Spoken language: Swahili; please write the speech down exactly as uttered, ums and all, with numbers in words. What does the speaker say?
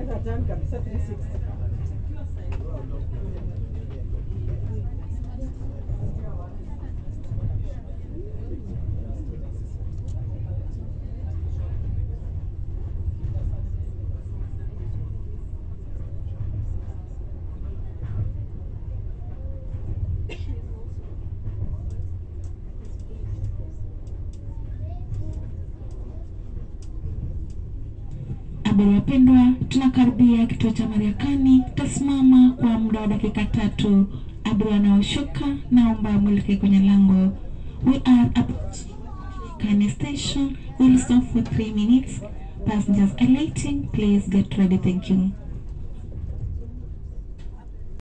Inaweza turn kabisa three sixty. Abiria wapendwa, tunakaribia kituo cha Mariakani. Tasimama kwa muda wa dakika tatu. Abiria wanaoshuka naomba mwelekee kwenye lango. We are at Mariakani station. We'll stop for three minutes. Passengers alighting, please get ready. Thank you.